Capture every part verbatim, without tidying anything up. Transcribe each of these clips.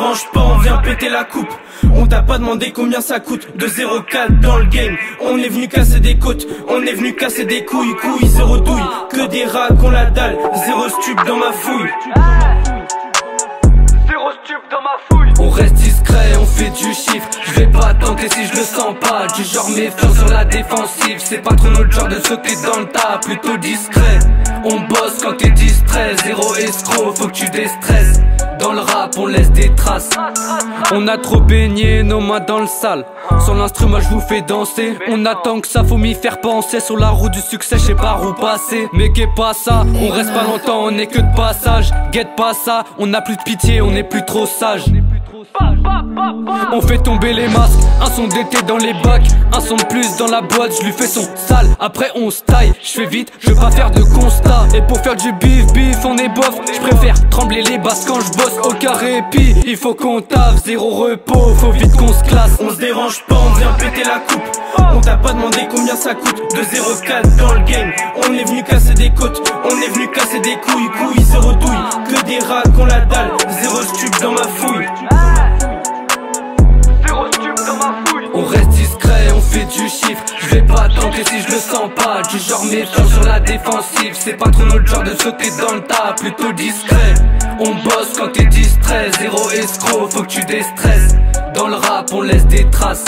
dérange pas, on vient péter la coupe. On t'a pas demandé combien ça coûte. De zéro quatre dans le game. On est venu casser des côtes, on est venu casser des couilles. Couilles, zéro douille, que des rats qu'on la dalle. Zéro stup dans ma fouille. Zéro stup dans ma fouille. On reste discret, on fait du chiffre. Je vais pas tenter si je le sens pas. Du genre méfiant sur la défensive. C'est pas trop notre genre de sauter dans le tas. Plutôt discret. On bosse quand t'es distrait. Zéro escroc, faut que tu déstresses. Dans le rap on laisse des traces. On a trop baigné nos mains dans le sale. Sur l'instrument je vous fais danser. On attend que ça, faut m'y faire penser. Sur la route du succès je sais pas où passer. Mais qu'est pas ça, on reste pas longtemps, on est que de passage. Guette pas ça, on a plus de pitié, on est plus trop sage. On fait tomber les masques, un son d'été dans les bacs, un son de plus dans la boîte, je lui fais son sale. Après on se taille, je fais vite, je veux pas faire de constat. Et pour faire du bif bif on est bof, je préfère trembler les basses quand je bosse. Aucun répit, il faut qu'on taffe, zéro repos, faut vite qu'on se classe. On se dérange pas, on vient péter la coupe. On t'a pas demandé combien ça coûte. De zéro quatre dans le game. On est venu casser des côtes, on est venu casser des couilles. Couilles, zéro douille, que des rats qu'on la dalle. Zéro stup dans ma fouille. On reste discret, on fait du chiffre. Je vais pas tenter si je le sens pas. Du genre méfiant sur la défensive. C'est pas trop notre genre de sauter dans le tas. Plutôt discret. On bosse quand t'es distrait. Zéro escroc, faut que tu déstresses. Dans le rap on laisse des traces.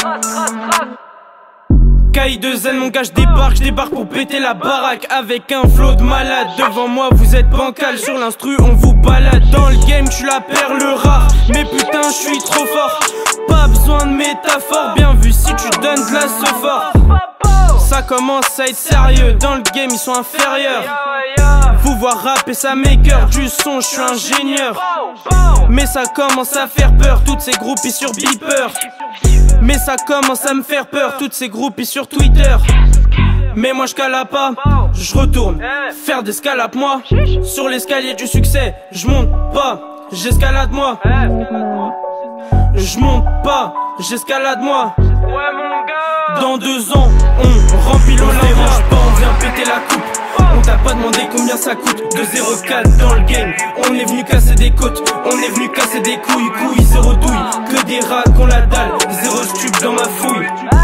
K I deux N mon gars je débarque, je débarque pour péter la baraque. Avec un flow de malade, devant moi vous êtes bancal. Sur l'instru on vous balade, dans le game tu la perle rare. Mais putain je suis trop fort, pas besoin de métaphore. Bien vu si tu donnes de la sephore. Ça commence à être sérieux, dans le game ils sont inférieurs. Vous voir rapper ça maker du son, je suis ingénieur. Mais ça commence à faire peur, toutes ces groupies sur Beeper. Mais ça commence à me faire peur, toutes ces groupies sur Twitter. Mais moi je cala pas, je retourne faire d'escalade moi. Sur l'escalier du succès, je monte pas, j'escalade moi. Je monte pas, j'escalade moi. Dans deux ans, on remplit l'eau, on dérange pas, on vient péter la coupe. On t'a pas demandé combien ça coûte. De zéro quatre dans le game. On est venu casser des côtes, on est venu casser des couilles. Couilles, zéro douille, que des rats qu'on la dalle. Zéro stup dans ma fouille.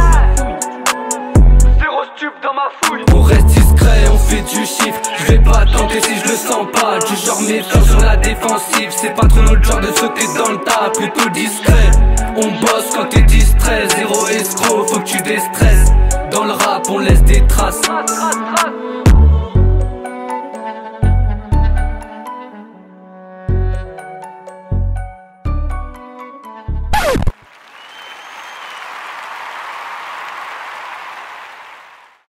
Zéro stup dans ma fouille. On reste discret, on fait du chiffre. Je vais pas tenter si je le sens pas. Du genre méfiant sur la défensive. C'est pas trop notre genre de sauter dans le tas. Plutôt discret. On bosse quand t'es distrait. Zéro escroc, faut que tu déstresses. Dans le rap on laisse des traces.